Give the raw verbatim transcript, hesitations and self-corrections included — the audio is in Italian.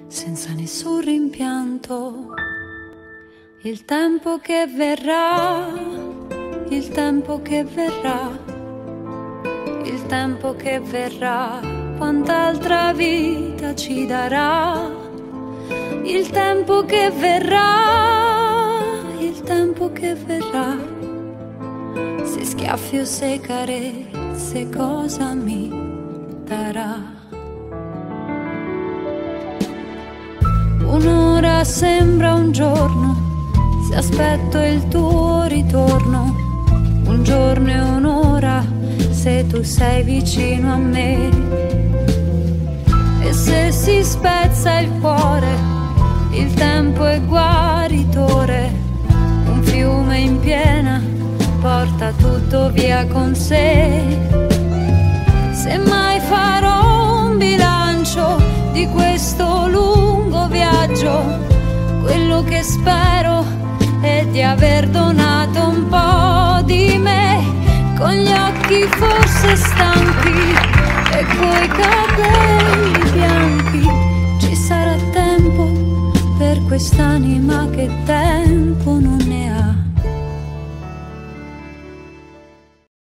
senza nessun rimpianto. Il tempo che verrà, il tempo che verrà, il tempo che verrà, quant'altra vita ci darà. Il tempo che verrà, il tempo che verrà, se schiaffi o se carezze cosa mi darà. Un'ora sembra un giorno, se aspetto il tuo ritorno. Un giorno e un'ora, se tu sei vicino a me. E se si spezza il cuore, il tempo è guaritore. Un fiume in piena porta tutto via con sé. Se mai farò un bilancio di questo lungo viaggio, quello che spero è di aver donato un po' di me, con gli occhi forse stanchi e coi capelli bianchi. Ci sarà tempo per quest'anima che tempo non ne ha.